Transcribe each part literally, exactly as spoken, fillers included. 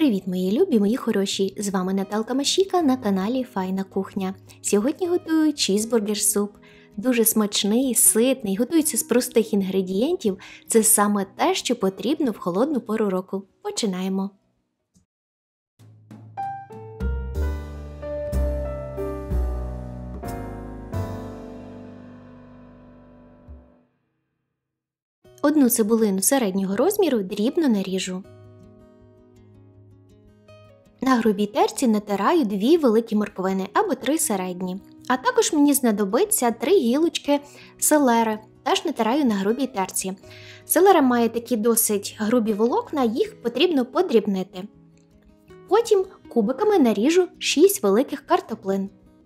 Привіт, мої любі, мої хороші! З вами Наталка Машіка на каналі Файна Кухня. Сьогодні готую чізбургер-суп. Дуже смачний, ситний, готується з простих інгредієнтів. Це саме те, що потрібно в холодну пору року. Починаємо! Одну цибулину середнього розміру дрібно наріжу. На грубій терці натираю дві великі морквини або три середні. А також мені знадобиться три гілочки селери, теж натираю на грубій терці. Селера має такі досить грубі волокна, їх потрібно подрібнити. Потім кубиками наріжу шість великих картоплин.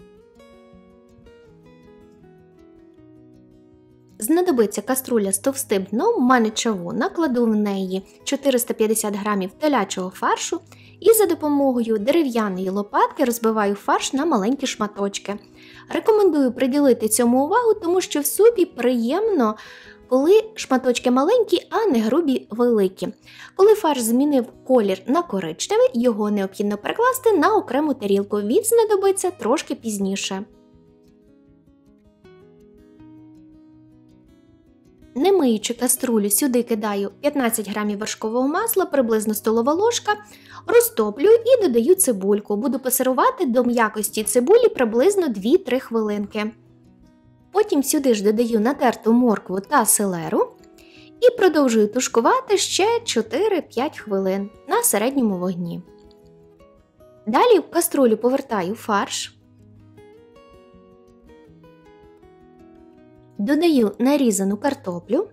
Знадобиться каструля з товстим дном, в мене чавун, накладу в неї чотириста п'ятдесят грамів телячого фаршу і за допомогою дерев'яної лопатки розбиваю фарш на маленькі шматочки. Рекомендую приділити цьому увагу, тому що в супі приємно, коли шматочки маленькі, а не грубі великі. Коли фарш змінив колір на коричневий, його необхідно перекласти на окрему тарілку, він знадобиться трошки пізніше. Не миючи каструлю, сюди кидаю п'ятнадцять грамів вершкового масла, приблизно столова ложка, розтоплюю і додаю цибульку. Буду пасирувати до м'якості цибулі приблизно дві-три хвилинки. Потім сюди ж додаю натерту моркву та селеру і продовжую тушкувати ще чотири-п'ять хвилин на середньому вогні. Далі в каструлю повертаю фарш. Додаю нарізану картоплю.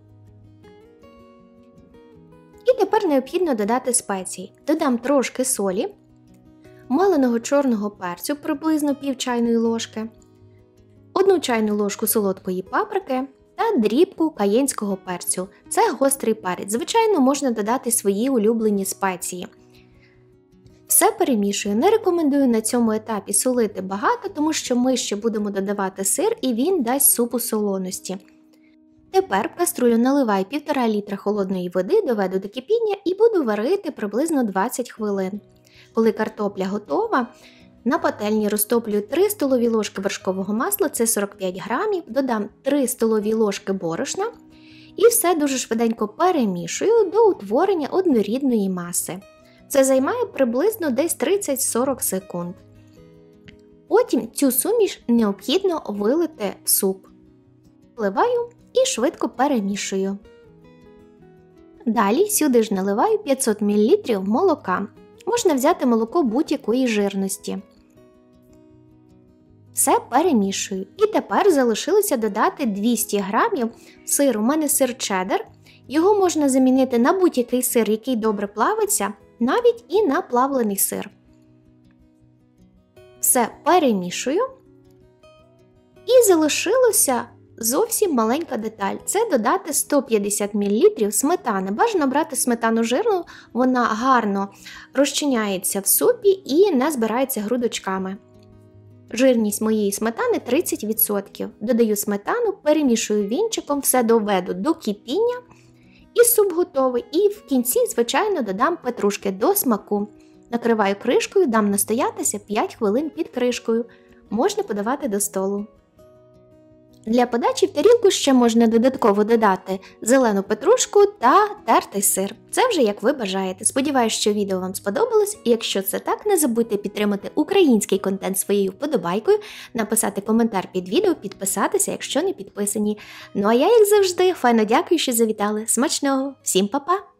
І тепер необхідно додати спеції. Додам трошки солі, меленого чорного перцю, приблизно пів чайної ложки, одну чайну ложку солодкої паприки та дрібку каєнського перцю. Це гострий перець. Звичайно, можна додати свої улюблені спеції. Все перемішую. Не рекомендую на цьому етапі солити багато, тому що ми ще будемо додавати сир і він дасть супу солоності. Тепер в каструлю наливаю півтора літра холодної води, доведу до кипіння і буду варити приблизно двадцять хвилин. Коли картопля готова, на пательні розтоплюю три столові ложки вершкового масла, це сорок п'ять грамів, додам три столові ложки борошна і все дуже швиденько перемішую до утворення однорідної маси. Це займає приблизно десь тридцять-сорок секунд. Потім цю суміш необхідно вилити в суп. Вливаю і швидко перемішую. Далі сюди ж наливаю п'ятсот мілілітрів молока. Можна взяти молоко будь-якої жирності. Все перемішую. І тепер залишилося додати двісті грамів сиру. У мене сир чеддер. Його можна замінити на будь-який сир, який добре плавиться, навіть і на плавлений сир. Все перемішую. І залишилося зовсім маленька деталь. Це додати сто п'ятдесят мілілітрів сметани. Бажано брати сметану жирну, вона гарно розчиняється в супі і не збирається грудочками. Жирність моєї сметани тридцять відсотків. Додаю сметану, перемішую вінчиком, все доведу до кипіння. І суп готовий. І в кінці, звичайно, додам петрушки до смаку. Накриваю кришкою, дам настоятися п'ять хвилин під кришкою. Можна подавати до столу. Для подачі в тарілку ще можна додатково додати зелену петрушку та тертий сир. Це вже як ви бажаєте. Сподіваюсь, що відео вам сподобалось. І якщо це так, не забудьте підтримати український контент своєю вподобайкою, написати коментар під відео, підписатися, якщо не підписані. Ну а я, як завжди, файно дякую, що завітали. Смачного! Всім па-па!